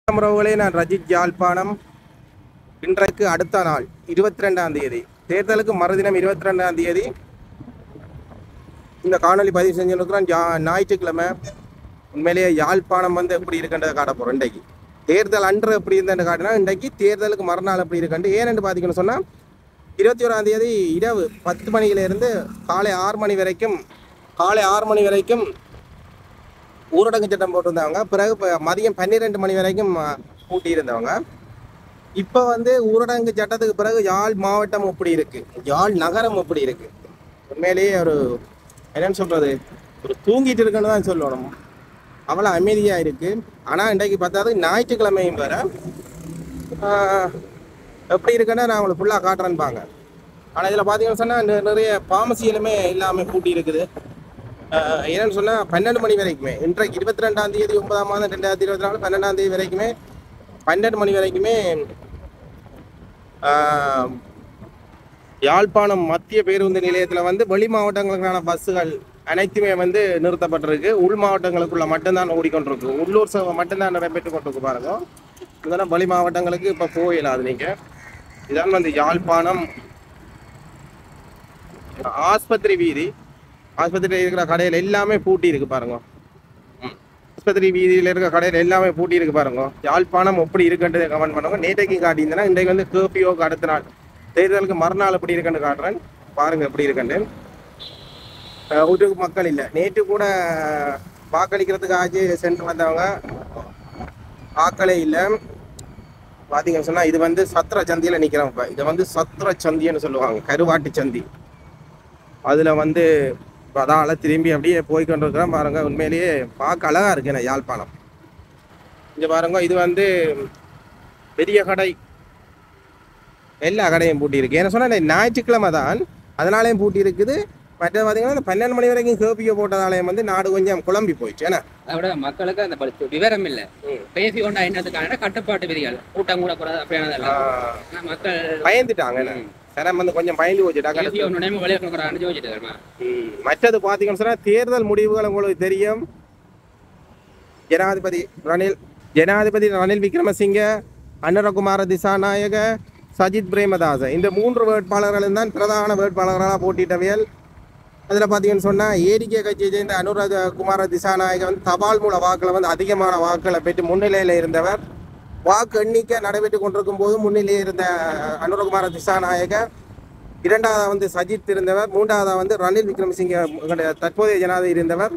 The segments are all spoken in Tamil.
உறவுகளே, நான் ரஜித் யாழ்ப்பாணம். இன்றைக்கு அடுத்த நாள் 22ஆம் தேதி, தேர்தலுக்கு மறுதினம் 22ஆம் தேதி இந்த காணொலி பதிவு செஞ்சுருக்கிறோம். ஞாயிற்றுக்கிழமை. உண்மையிலேயே யாழ்ப்பாணம் வந்து எப்படி இருக்குன்றதை காட்ட போகிறோம். இன்றைக்கு தேர்தல் அன்று எப்படி இருந்தேன்னு காட்டினா, இன்றைக்கு தேர்தலுக்கு மறுநாள் எப்படி இருக்குன்ட்டு. ஏன்னு பார்த்தீங்கன்னு சொன்னால், 21ஆம் தேதி இரவு 10 மணியிலிருந்து காலை 6 மணி வரைக்கும் ஊரடங்கு சட்டம் போட்டிருந்தவங்க. பிறகு மதியம் 12 மணி வரைக்கும் பூட்டி இருந்தவங்க. இப்போ வந்து ஊரடங்கு சட்டத்துக்கு பிறகு யாழ் மாவட்டம் எப்படி இருக்கு, யாழ் நகரம் எப்படி இருக்கு, உண்மையிலேயே ஒரு என்னன்னு சொல்றது, ஒரு தூங்கிட்டு இருக்குன்னு தான் சொல்லணும். அவ்வளோ அமைதியாக இருக்கு. ஆனால் இன்றைக்கு பார்த்தாது ஞாயிற்றுக்கிழமையும் வேற எப்படி இருக்குன்னா நான் உங்களுக்கு ஃபுல்லாக காட்டுறேன்பாங்க. ஆனால் இதில் பார்த்தீங்கன்னு சொன்னால் நிறைய பாமசியிலுமே எல்லாமே பூட்டி இருக்குது. என்னன்னு சொன்னால் 12 மணி வரைக்குமே, இன்றைக்கு 22ஆம் தேதி 9ஆம் மாதம் 2024 12ஆம் தேதி வரைக்குமே 12 மணி வரைக்குமே யாழ்ப்பாணம் மத்திய பேருந்து நிலையத்தில் வந்து வெளி மாவட்டங்களுக்கான பஸ்ஸுகள் அனைத்துமே வந்து நிறுத்தப்பட்டிருக்கு. உள் மாவட்டங்களுக்குள்ள மட்டும்தான் ஓடிக்கொண்டிருக்கு. உள்ளூர் சேவை மட்டும்தான் நடைபெற்று கொண்டிருக்கு. பாருங்க, இதெல்லாம் வெளி மாவட்டங்களுக்கு இப்போ போயிடாது. நீங்கள் இதான் வந்து யாழ்ப்பாணம் ஆஸ்பத்திரி வீதி. ஆஸ்பத்திரியில் இருக்கிற கடையில் எல்லாமே பூட்டி இருக்கு பாருங்க. ஆஸ்பத்திரி வீதியில் இருக்கிற கடையில் எல்லாமே பூட்டி இருக்கு பாருங்க. யாழ்ப்பாணம் எப்படி இருக்குன்றதை கமெண்ட் பண்ணுங்க. நேற்றைக்கு காட்டியிருந்தேன்னா இன்றைக்கு வந்து கேபிஓக்கு அடுத்த நாள், தேர்தலுக்கு மறுநாள் எப்படி இருக்குன்னு காட்டுறேன். பாருங்க எப்படி இருக்குன்னு. ஒரு மக்கள் இல்லை. நேற்று கூட வாக்களிக்கிறதுக்கு ஆச்சு சென்று வந்தவங்க ஆக்களே இல்லை. பார்த்தீங்கன்னு சொன்னால் இது வந்து சத்திர சந்தியில் நிற்கிறோம். இப்போ இதை வந்து சத்திர சந்தின்னு சொல்லுவாங்க, கருவாட்டு சந்தி. அதில் வந்து அதால திரும்பி அப்படியே போய்கொண்டிருக்கிறோம் பாருங்க. உண்மையிலேயே பார்க்க அழகா இருக்கு நான் யாழ்ப்பாணம். இங்க பாருங்க, இது வந்து பெரிய கடை, எல்லா கடையும் பூட்டி இருக்கு. ஏன்னா சொன்னா ஞாயிற்றுக்கிழமை தான், அதனாலேயும் பூட்டி இருக்குது. மற்ற பார்த்தீங்கன்னா 12 மணி வரைக்கும் கேபிஓ போட்டதாலேயும் வந்து நாடு கொஞ்சம் குழம்பி போயிடுச்சு. ஏன்னா அதோட மக்களுக்கு அந்த விவரம் இல்லை. பேசி கொண்டா என்னதுக்கான கட்டுப்பாட்டு விதிகள், கூட்டம் கூட கூடாது அப்படியானதெல்லாம் மக்கள் பயந்துட்டாங்க. சரம் வந்து கொஞ்சம் பயந்து போச்சுட்டா. மற்றது பார்த்தீங்கன்னு சொன்னா தேர்தல் முடிவுகள் உங்களுக்கு தெரியும். ஜனாதிபதி ரணில் விக்ரமசிங்க, அனுரகுமார திசாநாயக, சஜித் பிரேமதாச, இந்த 3 வேட்பாளர்களும் தான் பிரதான வேட்பாளர்களாக போட்டியிட்டவையல். அதில் பார்த்தீங்கன்னு சொன்னால் ஏடிகே கட்சியை சேர்ந்த அனுரகுமார திசாநாயக வந்து தபால் மூல வாக்கில் வந்து அதிகமான வாக்குகளை பெற்று முன்னிலையில் இருந்தவர். வாக்கு எண்ணிக்கை நடைபெற்று கொண்டிருக்கும் போது முன்னிலையில் இருந்த அனுரகுமார திசாநாயக, 2ஆவதாக வந்து சஜித் இருந்தவர், 3ஆவதாக வந்து ரணில் விக்ரமசிங்க தற்போதைய ஜனாதிபதி இருந்தவர்.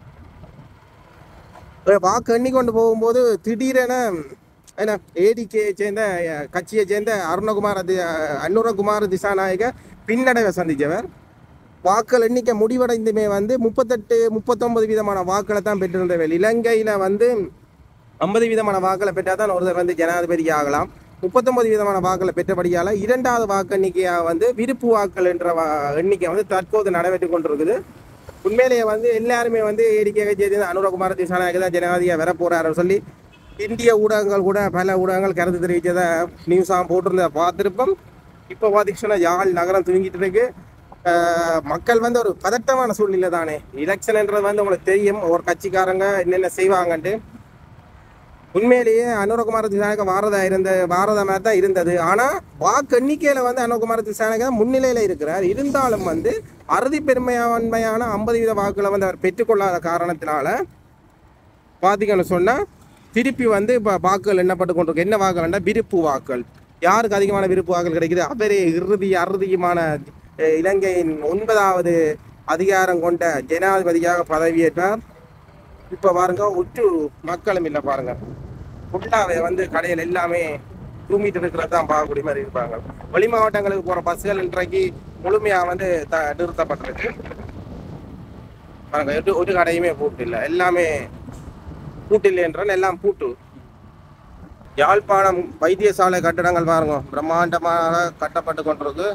வாக்கு எண்ணி கொண்டு போகும்போது திடீரென என்ன ஏடிகே சேர்ந்த கட்சியை சேர்ந்த அனுரகுமார திசாநாயக பின்னடைவை சந்தித்தவர். வாக்கள் எண்ணிக்கை முடிவடைந்துமே வந்து 38-39 வீதமான வாக்களை தான் பெற்றிருந்தவர். இலங்கையில் வந்து 50 வீதமான வாக்களை பெற்றால் தான் ஒருத்தர் வந்து ஜனாதிபதி ஆகலாம். 39 வீதமான வாக்களை பெற்றபடியால் 2ஆவது வாக்கு எண்ணிக்கையாக வந்து விருப்பு வாக்கள் என்ற எண்ணிக்கை வந்து தற்போது நடைபெற்று கொண்டிருக்குது. உண்மையிலேயே வந்து எல்லாருமே வந்து ஏடிகே சேர்ந்து அனுரகுமார திசாநாயக தான் ஜனாதிபதியாக வர போறாருன்னு சொல்லி இந்திய ஊடகங்கள் கூட பல ஊடகங்கள் கருத்து தெரிவித்ததை நியூஸாக போட்டிருந்த பார்த்துருப்போம். இப்போ பார்த்தீங்கன்னா யாழ் நகரம் தூங்கிட்டு இருக்கு. மக்கள் வந்து ஒரு பதட்டமான சூழ்நிலை தானே. எலெக்ஷன்ன்றது வந்து உங்களுக்கு தெரியும், ஒரு கட்சிக்காரங்க என்னென்ன செய்வாங்கன்ட்டு. உண்மையிலேயே அனுரகுமார திசாநாயக வாரத மாதிரி தான் இருந்தது. ஆனால் வாக்கு எண்ணிக்கையில் வந்து அனுரகுமார திசாநாயக முன்னிலையில் இருக்கிறார். இருந்தாலும் வந்து அறுதி பெருமையான 50 வீத வாக்குகளை வந்து அவர் பெற்றுக்கொள்ளாத காரணத்தினால பார்த்தீங்கன்னு சொன்னால் திருப்பி வந்து இப்போ வாக்குகள் எண்ணப்பட்டு கொண்டிருக்கு. என்ன வாக்குகள்னா விருப்பு வாக்குகள். யாருக்கு அதிகமான விருப்பு வாக்குகள் கிடைக்குது அவரே அறுதியுமான இலங்கையின் 9வது அதிகாரம் கொண்ட ஜனாதிபதியாக பதவியேற்றார். இப்போ பாருங்க, உற்று மக்களும் இல்லை பாருங்க. ஃபுல்லாவே வந்து கடையில் எல்லாமே தூங்கிட்டு இருக்கிறது தான் பார்க்கக்கூடிய மாதிரி இருப்பாங்க. வெளி மாவட்டங்களுக்கு போகிற பஸ்ஸுகள் இன்றைக்கு முழுமையாக வந்து நிறுத்தப்பட்டிருக்கு பாருங்க. ஒரு கடையுமே பூட்டு இல்லை, எல்லாமே பூட்டு இல்லைன்றால் எல்லாம் பூட்டு. யாழ்ப்பாணம் வைத்தியசாலை கட்டடங்கள் பாருங்க பிரம்மாண்டமாக கட்டப்பட்டு கொண்டிருக்கு.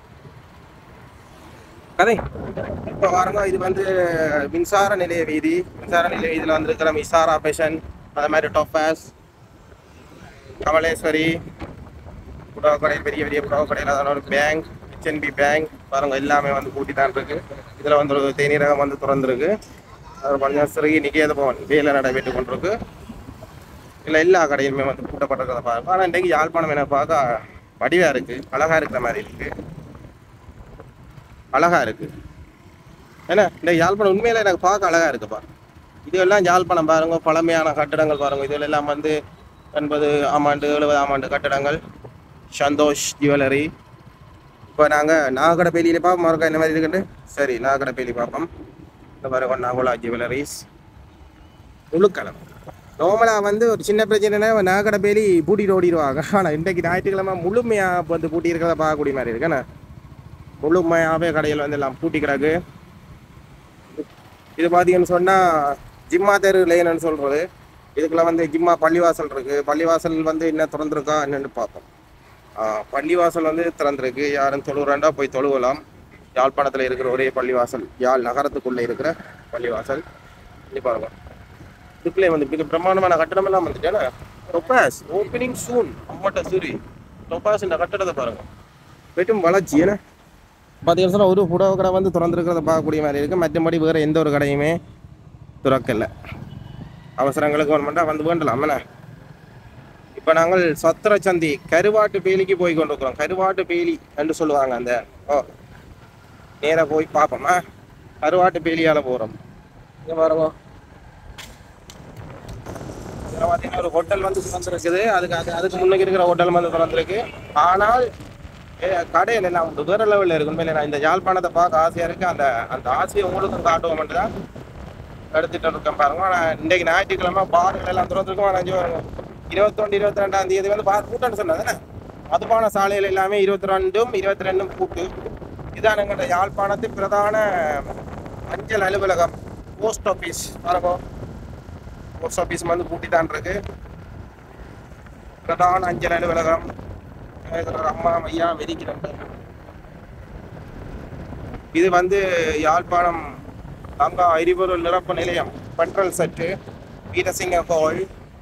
கதை இப்போ பாருங்க, இது வந்து மின்சார நிலைய வீதி. மின்சார நிலைய வீதியில் வந்துருக்கிற மிசாரா பேஷன், அது மாதிரி டொஃபாஸ், கமலேஸ்வரி புடவை கடை, பெரிய பெரிய புடவை கடையில் அதோட ஒரு பேங்க், HNB பேங்க் பாருங்க எல்லாமே வந்து பூட்டி தான் இருக்கு. இதில் வந்து ஒரு தேநீரகம் வந்து திறந்துருக்கு. அது கொஞ்சம் சிறுகி நிகேத பவன் வேலை நடைபெற்று கொண்டிருக்கு. இல்லை எல்லா கடையிலுமே வந்து பூட்டப்பட்டிருக்கிறத பார்க்கும். ஆனால் இன்றைக்கு யாழ்ப்பாணம் என்ன பார்க்க வடிவாக இருக்குது, அழகாக இருக்கிற மாதிரி இருக்குது, அழகாக இருக்குது. ஏன்னா இந்த யாழ்ப்பாணம் உண்மையில எனக்கு பார்க்க அழகாக இருக்குப்பா. இதெல்லாம் யாழ்ப்பாணம் பாருங்க, பழமையான கட்டிடங்கள் பாருங்க. இதுல எல்லாம் வந்து 80ஆம் ஆண்டு 70ஆம் ஆண்டு கட்டிடங்கள். சந்தோஷ் ஜுவல்லரி. இப்போ நாங்கள் நாகடப்பேலியில் பார்ப்போம். மறுக்கா இந்த மாதிரி இருக்குன்னு சரி, நாகடப்பேலி பார்ப்போம். இந்த பாருங்க நாகோலா ஜுவல்லரிஸ் முழுக்களம். நார்மலாக வந்து ஒரு சின்ன பிரச்சனைனா நாகடப்பேலி பூட்டிட்டு ஓடிடுவாங்க. ஆனால் இன்றைக்கு ஞாயிற்றுக்கிழமை முழுமையாக வந்து பூட்டி இருக்கிறத பார்க்கக்கூடிய மாதிரி இருக்குண்ணா. முழுமையாகவே கடையில் வந்து எல்லாம் பூட்டி கிடக்கு. இது பார்த்தீங்கன்னு சொன்னால் ஜிம்மா தெரு லேன்னு சொல்கிறது. இதுக்குள்ள வந்து ஜிம்மா பள்ளிவாசல் இருக்குது. பள்ளிவாசல் வந்து என்ன திறந்துருக்கா என்னென்னு பார்ப்போம். பள்ளிவாசல் வந்து திறந்துருக்கு. யாரும் தொழுகிறாண்டா போய் தொழுவலாம். யாழ்ப்பாணத்தில் இருக்கிற ஒரே பள்ளிவாசல், யாழ் நகரத்துக்குள்ளே இருக்கிற பள்ளிவாசல். இது பாருங்க, இதுக்குள்ளே வந்து மிக பிரமாண்டமான கட்டடம் எல்லாம் வந்துட்டேன்னா டொபாஸ் ஓப்பனிங் சூன். அம்மட்ட சூரி டொபாஸ் இந்த கட்டடத்தை பாருங்க, வெட்டும் வளர்ச்சி. ஏன்னா பார்த்தீங்கன்னா ஒரு புடவை கடை வந்து திறந்துருக்கிறத பார்க்கக்கூடிய மாதிரி இருக்குது. மற்றபடி வேறு எந்த ஒரு கடையுமே திறக்கலை. அவசரங்களுக்கு ஒன்று வந்து வேண்டலாம். என்ன இப்போ நாங்கள் சத்திரச்சந்தி கருவாட்டு பேலிக்கு போய் கொண்டிருக்கிறோம். கருவாட்டு பேலி என்று சொல்லுவாங்க. அந்த நேராக போய் பார்ப்போமா, கருவாட்டு பேலியால் போகிறோம். இங்கே பாருங்க, இதில் பார்த்தீங்கன்னா ஒரு ஹோட்டல் வந்து திறந்துருக்குது. அதுக்கு முன்னுக்கு இருக்கிற ஹோட்டல் வந்து திறந்துருக்கு. ஆனால் கடையில் எல்லாம் வேற லெவலில் இருக்கு. உண்மையில நான் இந்த யாழ்ப்பாணத்தை பார்க்க ஆசையாக இருக்குது. அந்த ஆசையை உங்களுக்கும் காட்டுவோம்ட்டு தான் எடுத்துகிட்டு இருக்கேன் பாருங்க. ஆனால் இன்றைக்கு ஞாயிற்றுக்கிழமை பார்கள் எல்லாம் திறந்துருக்கோம். 21, 22ஆம் தேதி வந்து கூட்டம்னு சொன்னது. மதுபான சாலைகள் எல்லாமே 22ம் 22ம் கூட்டு. இதான் எங்கள்கிட்ட யாழ்ப்பாணத்து பிரதான அஞ்சல் அலுவலகம், போஸ்ட் ஆஃபீஸ் பாருங்க. போஸ்ட் ஆஃபீஸ் வந்து கூட்டி தான் இருக்கு. பிரதான அஞ்சல் அலுவலகம். அம்மா ஐயா வெடிக்கிறாங்க. இது வந்து யாழ்ப்பாணம் அங்கா எரிபொருள் நிரப்பு நிலையம், பெட்ரோல் செட்டு, வீரசிங்க கோள்,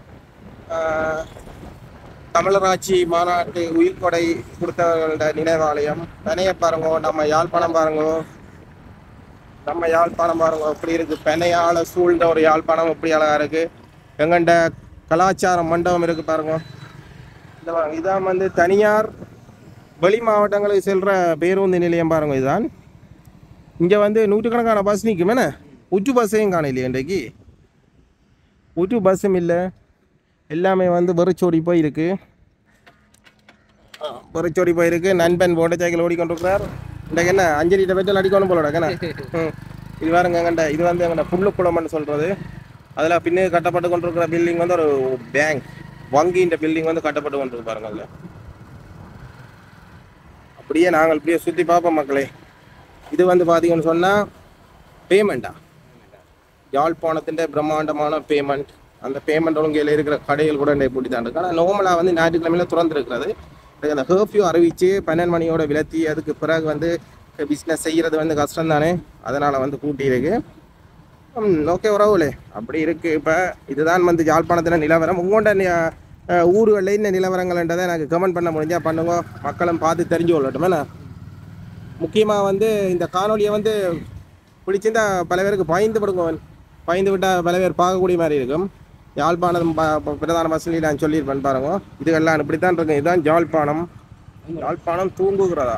தமிழராட்சி மாநாட்டு உயிர்கொடை கொடுத்தவர்களோட நினைவாலயம். பெனைய பாருங்க, நம்ம யாழ்ப்பாணம் பாருங்க, நம்ம யாழ்ப்பாணம் பாருங்க எப்படி இருக்கு. பெனையால சூழ்ந்த ஒரு யாழ்ப்பாணம் எப்படி அழகா இருக்கு. எங்கண்ட கலாச்சார மண்டபம் இருக்கு பாருங்க. இதான் வந்து தனியார் வெளி மாவட்டங்களுக்கு செல்ற பேருந்து நிலையம் பாருங்க. இதுதான். இங்கே வந்து நூற்றுக்கணக்கான பஸ் நிற்கும். என்ன உச்சு பஸ்ஸையும் காண இல்லையா இன்றைக்கு? உச்சு பஸ்ஸும் இல்லை, எல்லாமே வந்து வெறிச்சோடி போயிருக்கு. வெறிச்சோடி போயிருக்கு. நண்பன் போட்ட சைக்கிள் ஓடிக்கொண்டிருக்கிறார். இன்றைக்கு என்ன 5 லிட்டர் பெட்ரோல் அடிக்கணும் போலடாக்கண்ணா. இது பாருங்க எங்கண்ட, இது வந்து எங்கண்ட புல்லுக்குளம்னு சொல்கிறது. அதில் பின்னே கட்டப்பட்டு கொண்டிருக்கிற பில்டிங் வந்து ஒரு பேங்க், வங்கின்ற பில்டிங் வந்து கட்டப்பட்டு கொண்டிருக்கு பாருங்க. அதில் அப்படியே நாங்கள் இப்படியே சுற்றி பார்ப்போம் மக்களே. இது வந்து பார்த்தீங்கன்னு சொன்னால் பேமெண்ட்டா, யாழ்ப்பாணத்தின் பிரம்மாண்டமான பேமெண்ட். அந்த பேமெண்ட் ஒழுங்கையில் இருக்கிற கடைகள் கூட பூட்டி தான் இருக்கு. ஆனால் நார்மலாக வந்து ஞாயிற்றுக்கிழமையில திறந்துருக்கிறது. அந்த கர்ஃப்யூ அறிவித்து 12 மணியோட விலத்தி அதுக்கு பிறகு வந்து பிஸ்னஸ் செய்கிறது வந்து கஷ்டம் தானே, அதனால் வந்து கூட்டி இருக்கு. ஓகே உறவுலே அப்படி இருக்குது. இப்போ இதுதான் வந்து யாழ்ப்பாணத்தில் நிலவரம். உங்கள்கிட்ட ஊர்களில் இந்த நிலவரங்கள்ன்றதை எனக்கு கமெண்ட் பண்ண முடிஞ்சால் பண்ணுங்க, மக்களும் பார்த்து தெரிஞ்சு கொள்ளட்டும். என்ன முக்கியமாக வந்து இந்த காணொலியை வந்து பிடிச்சிருந்தா பல பேருக்கு பயந்து விட்டால் பல பேர் பார்க்கக்கூடிய மாதிரி இருக்கும். யாழ்ப்பாணம் பிரதான பஸ்ஸில் நான் சொல்லியிருப்பேன் பாருங்க. இதுகெல்லாம் இப்படித்தான் இருக்கும். இதுதான் யாழ்ப்பாணம் தூங்குகிறதா.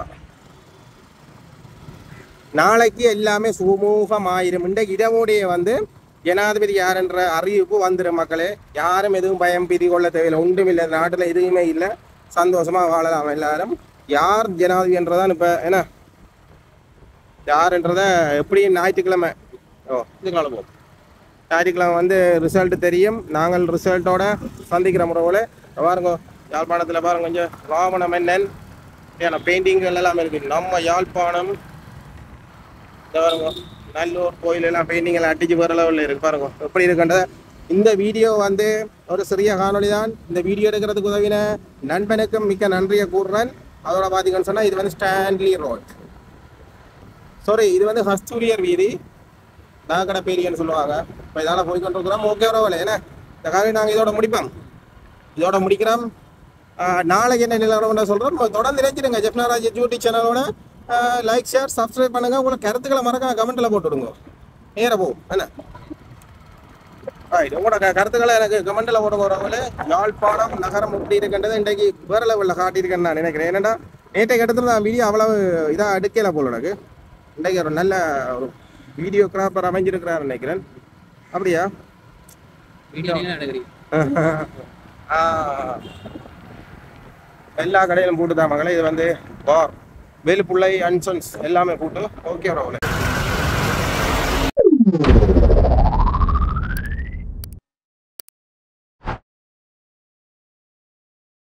நாளைக்கு எல்லாமே சுமூகமாயிரும். இன்றைக்கு இடமுடைய வந்து ஜனாதிபதி யார் என்ற அறிவிப்பு வந்துடும் மக்களே. யாரும் எதுவும் பயம் பீதி கொள்ள தேவையில்லை. ஒன்றும் இல்லை, நாட்டில் எதுவுமே இல்லை, சந்தோஷமாக வாழலாம் எல்லாரும். யார் ஜனாதிபதி என்றதான் இப்போ என்ன யாருன்றத எப்படியும் ஞாயிற்றுக்கிழமை இதுக்கால போகும். ஞாயிற்றுக்கிழமை வந்து ரிசல்ட் தெரியும். நாங்கள் ரிசல்ட்டோட சந்திக்கிற முறைவில் பாருங்க. யாழ்ப்பாணத்தில் பாருங்க, கொஞ்சம் ராவண மன்னன் ஏன்னா பெயிண்டிங்கள் எல்லாம் இருக்குது. நம்ம யாழ்ப்பாணம் பாருங்க, நல்லூர் கோயில் எல்லாம் பெயிண்டிங் எல்லாம் அடிச்சு வர லெவலில் இருக்கு பாருங்க எப்படி இருக்குன்ற. இந்த வீடியோ வந்து ஒரு சிறிய காணொலி தான். இந்த வீடியோ எடுக்கிறதுக்கு உதவின நண்பனுக்கும் மிக்க நன்றியை கூறுறேன். அதோட பார்த்தீங்கன்னு சொன்னால் இது வந்து ஸ்டான்லி ரோட், சாரி இது வந்து கஸ்தூரியர் வீதி, நாகடப்பேலின்னு சொல்லுவாங்க. இப்போ இதால் போய்கொண்டிருக்கிறோம். ஓகே வரவில்லை ஏன்னா இந்த காலையில் நாங்கள் இதோட முடிக்கிறோம். நாளைக்கு என்ன நிலவரம் சொல்கிறோம். தொடர்ந்து நினைச்சிடுங்க. ஜெஃப்னாராஜ் யூடியூப் சேனலோட லைக் ஷேர் சப்ஸ்கிரைப் பண்ணுங்கள். உங்களை கருத்துக்களை மறக்காம கமெண்ட்டில் போட்டுவிடுங்க. நேராக போகும் என்ன. உங்களோட கருத்துக்களை எனக்கு கமெண்ட்ல போடுறவங்களே யாழ்ப்பாணம் நகரம் எப்படி இருக்குன்றது இன்றைக்கு வேற லெவலில் காட்டியிருக்கேன்னு நான் நினைக்கிறேன். ஏன்னா நேற்றைக்கு இடத்துல நான் வீடியோ அவ்வளவு இதாக எடுக்கல போல எனக்கு. இன்றைக்கு ஒரு நல்ல ஒரு வீடியோகிராஃபர் அமைஞ்சிருக்கிறார் நினைக்கிறேன். அப்படியா? எல்லா கடையிலும் போட்டு தான் மகளே. இது வந்து பார் வேலுப்புள்ளை அன்சன்ஸ் எல்லாமே போட்டு ஓகே.